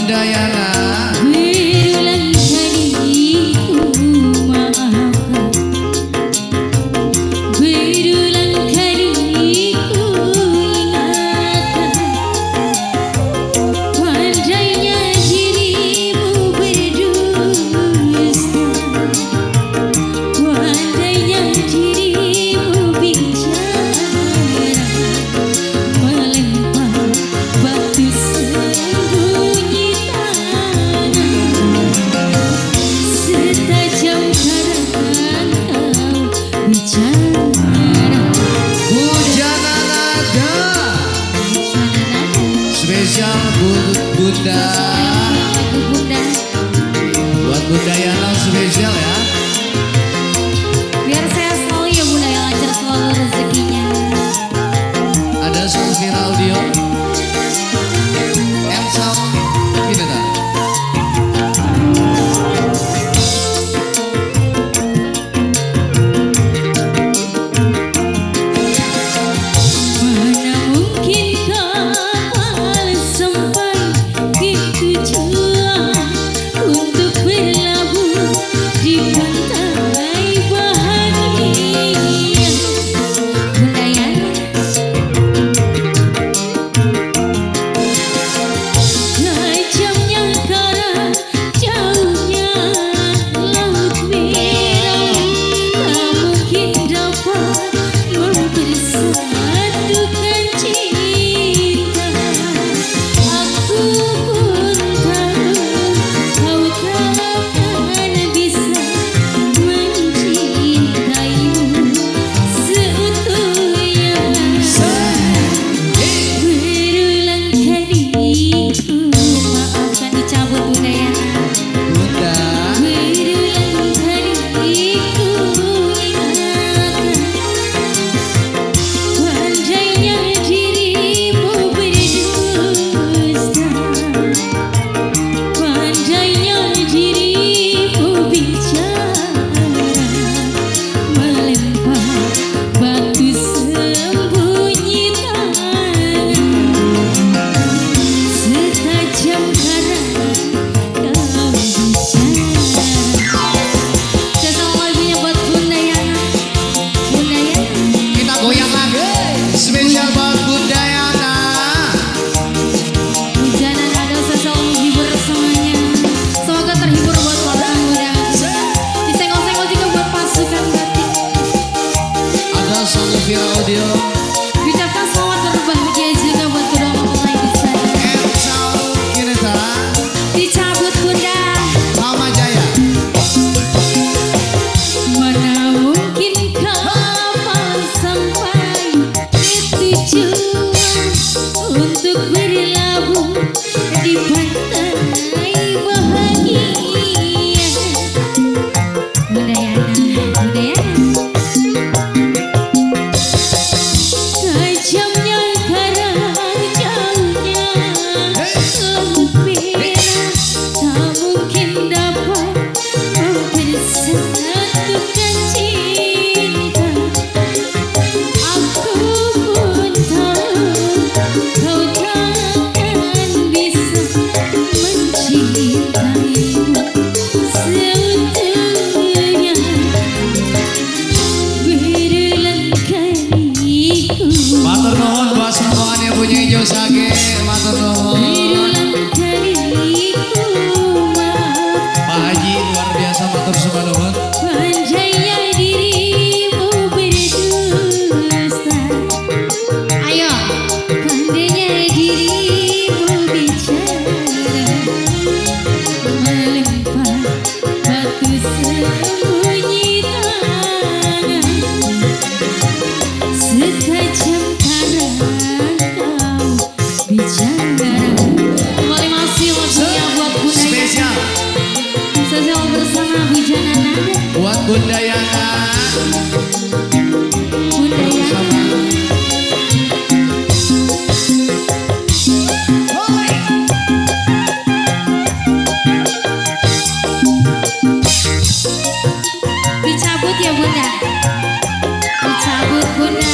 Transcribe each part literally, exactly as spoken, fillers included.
Bunda Yana. Berulang kali ku maafkan, berulang kali ku ingatkan, pandainya dirimu berdusta, pandainya dirimu bicara, melempar batu sembunyi tangan, setajam karang kau bicara. Bujana nada spesial buat Bunda, Lagu Bunda, buat Bunda Yana spesial ya. biar saya selalu ya Bunda yang lancar selalu rezekinya. Ada Sulfira Audio and sound gini dah. Mana mungkin kapal sampai ke tujuan untuk berlabuh di pantai bahagia. Bunda Yana, tajamnya karang, jauhnya laut merah, tak mungkin dapat mempersatukan cinta. Aku pun tahu kau takkan bisa mencintaimu seutuhnya. Berulang kali ku maafkan, dicabut Bunda Yana. Bunda Berulang kali ku ingatkan, pandainya dirimu berdusta, pandainya dirimu bicara, melempar batu sembunyi tangan, setajam karang kau bicara. Saya selalu lagunya buat Bunda Yana. Bunda Yana, kita goyang lagi spesial buat Bunda Yana. hujanan ada, saya selalu menghibur semuanya. Semoga terhibur buat para muda. Disenggol-senggol juga buat pasukan batik. Ada Sulfira Audio Ucapkan selamat berbahagia juga buat kedua mempelai di sana. and sound gini dah. Dicabut Bunda. Mama Jaya. Mana mungkin kapal sampai ke tujuan untuk berlabuh di pantai bahagia. Bunda Yana, Bunda Yana, tajamnya karang, jauhnya laut merah, tak mungkin dapat mempersatukan cinta. Aku pun tahu kau takkan bisa mencintaimu seutuhnya. Berulang kali ku Matur nuwun buat rombongan yang punya hijau sage. Matur nuwun. berulang kali ku maaf, Pak Haji luar biasa, matur sembah nuwun. pandainya dirimu berdusta. Ayo, pandainya dirimu bicara, melempar batu sembunyi tangan, setajam karang kau bicara. Kembali masih lagunya buat Bunda Yana. Spesial Sosial bersama Bujana Nada. buat Bunda Yana. Bunda Yana, Hoi. dicabut ya Bunda. Dicabut Bunda.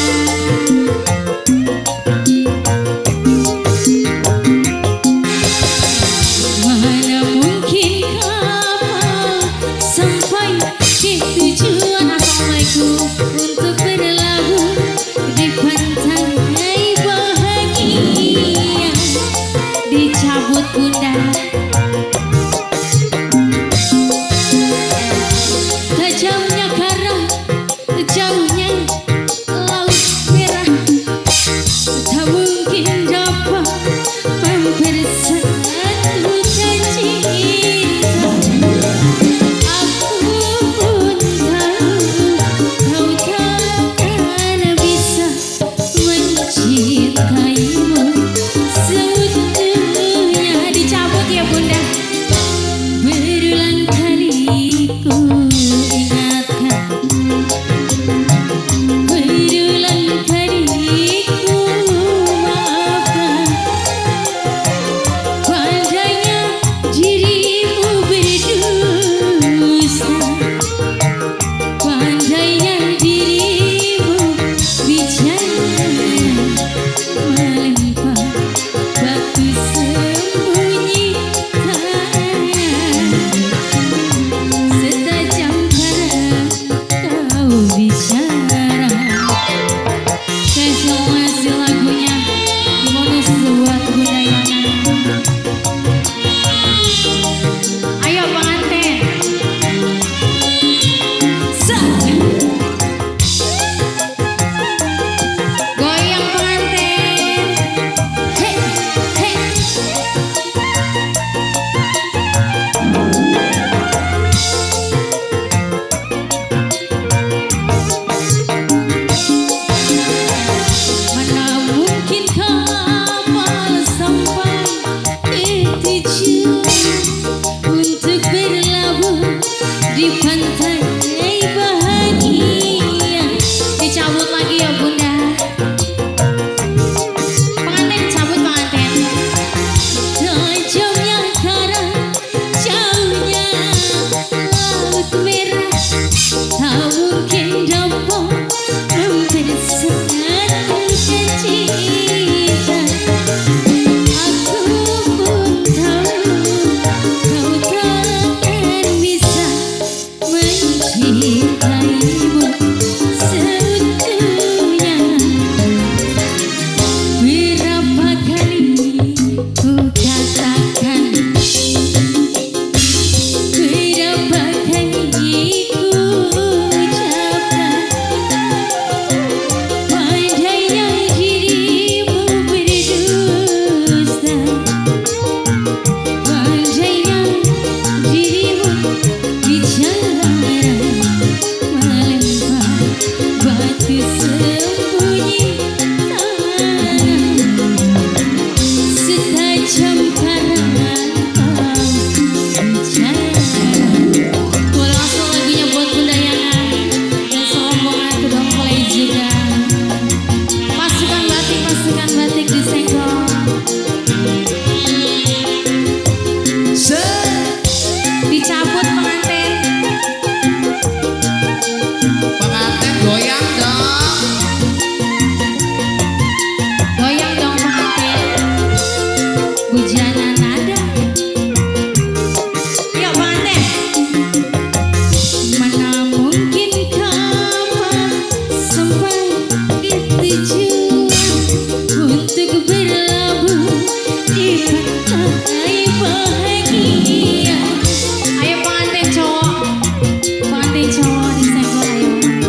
bahagia. Ayo pengantin cowok, pengantin cowok disenggol ayo.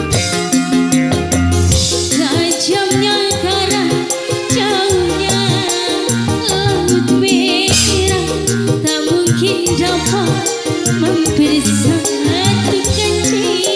Tajamnya karang, jauhnya laut merah, tak mungkin dapat mempersatukan cinta.